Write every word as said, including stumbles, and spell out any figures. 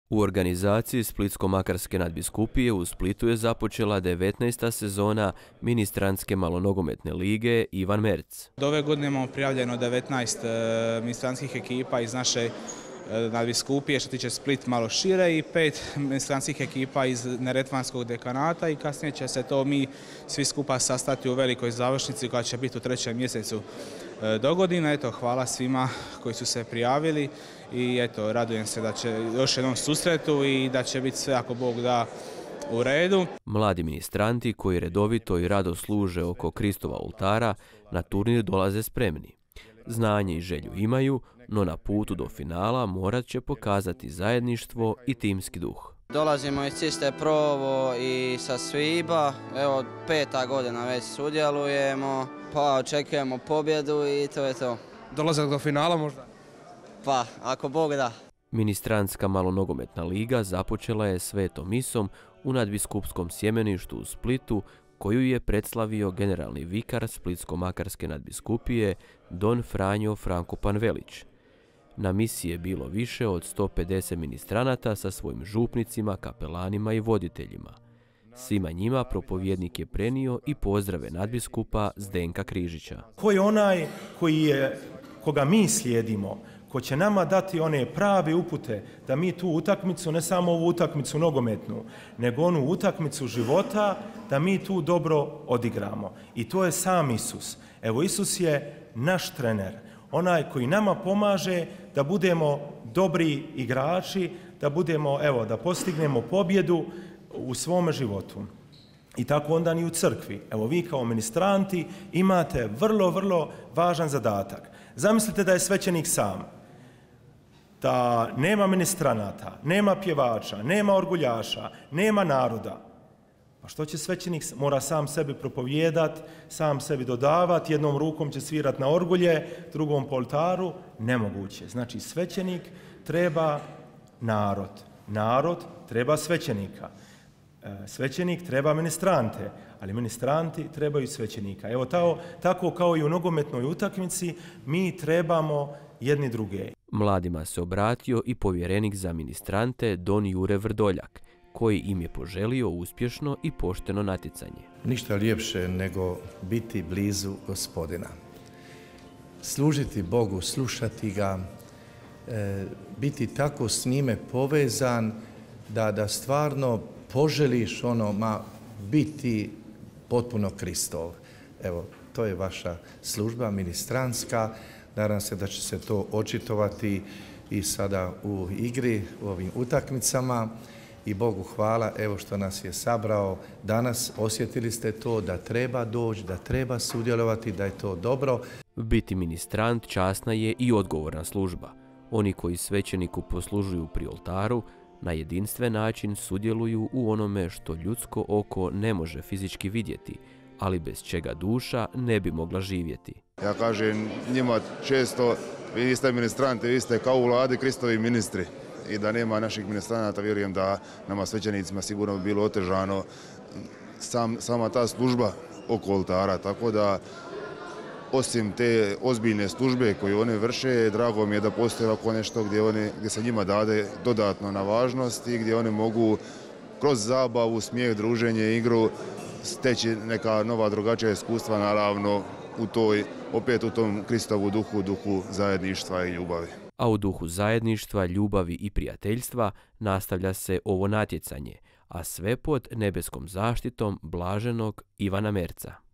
U organizaciji Splitsko-makarske nadbiskupije u Splitu je započela devetnaesta sezona ministrantske malonogometne lige Ivan Merc. Do ove godine imamo prijavljeno devetnaest ministrantskih ekipa iz naše nadbiskupije, što tiče Split malo šire, i pet ministrantskih ekipa iz Neretvanskog dekanata, i kasnije će se to mi svi skupa sastati u velikoj završnici koja će biti u trećem mjesecu do godine. Eto, hvala svima koji su se prijavili i eto, radujem se da će još jednom susretu i da će biti sve, ako Bog da, u redu. Mladi ministranti koji redovito i rado služe oko Kristova oltara na turnir dolaze spremni. Znanje i želju imaju, no na putu do finala morat će pokazati zajedništvo i timski duh. Dolazimo iz Ciste Provo i sa Sviba, evo peta godina već sudjelujemo, pa očekujemo pobjedu i to je to. Dolazak do finala možda? Pa, ako Bog da. Ministrantska malonogometna liga započela je svetom misom u nadbiskupskom sjemeništu u Splitu, koju je predslavio generalni vikar Splitsko-makarske nadbiskupije don Franjo Frankopan Velić. Na misi je bilo više od sto pedeset ministranata sa svojim župnicima, kapelanima i voditeljima. Svima njima propovjednik je prenio i pozdrave nadbiskupa Zdenka Križića. Ko je onaj koji je, koga mi slijedimo, ko će nama dati one prave upute da mi tu utakmicu, ne samo ovu utakmicu nogometnu, nego onu utakmicu života, da mi tu dobro odigramo. I to je sam Isus. Evo, Isus je naš trener, onaj koji nama pomaže da budemo dobri igrači, da budemo, evo, da postignemo pobjedu u svome životu. I tako onda ni u crkvi. Evo, vi kao ministranti imate vrlo, vrlo važan zadatak. Zamislite da je svećenik sam, da nema ministranata, nema pjevača, nema orguljaša, nema naroda. Pa što će svećenik? Mora sam sebi propovijedat, sam sebi dodavat, jednom rukom će svirat na orgulje, drugom po oltaru. Nemoguće. Znači, svećenik treba narod. Narod treba svećenika. Svećenik treba ministrante, ali ministranti trebaju svećenika. Evo, tako, tako kao i u nogometnoj utakmici, mi trebamo jedni druge. Mladima se obratio i povjerenik za ministrante don Jure Vrdoljak, koji im je poželio uspješno i pošteno natjecanje. Ništa ljepše nego biti blizu Gospodina. Služiti Bogu, slušati ga, e, biti tako s njime povezan da, da stvarno poželiš ono, ma, biti potpuno Kristov. Evo, to je vaša služba ministranska. Nadam se da će se to očitovati i sada u igri, u ovim utakmicama. I Bogu hvala, evo što nas je sabrao danas. Osjetili ste to da treba doći, da treba sudjelovati, da je to dobro. Biti ministrant časna je i odgovorna služba. Oni koji svećeniku poslužuju pri oltaru na jedinstven način sudjeluju u onome što ljudsko oko ne može fizički vidjeti, ali bez čega duša ne bi mogla živjeti. Ja kažem njima često, vi niste ministranti, vi ste kao u vladi Kristovi ministri. I da nema naših ministranata, vjerujem da nama svećenicima sigurno bi bilo otežano sam, sama ta služba oko oltara. Tako da, osim te ozbiljne službe koju oni vrše, drago mi je da postoji ovako nešto gdje, oni, gdje se njima dade dodatno na važnosti, gdje oni mogu kroz zabavu, smijeh, druženje, igru steći neka nova drugačija iskustva, naravno u toj, opet u tom Kristovu duhu, duhu zajedništva i ljubavi. A u duhu zajedništva, ljubavi i prijateljstva nastavlja se ovo natjecanje, a sve pod nebeskom zaštitom blaženog Ivana Merca.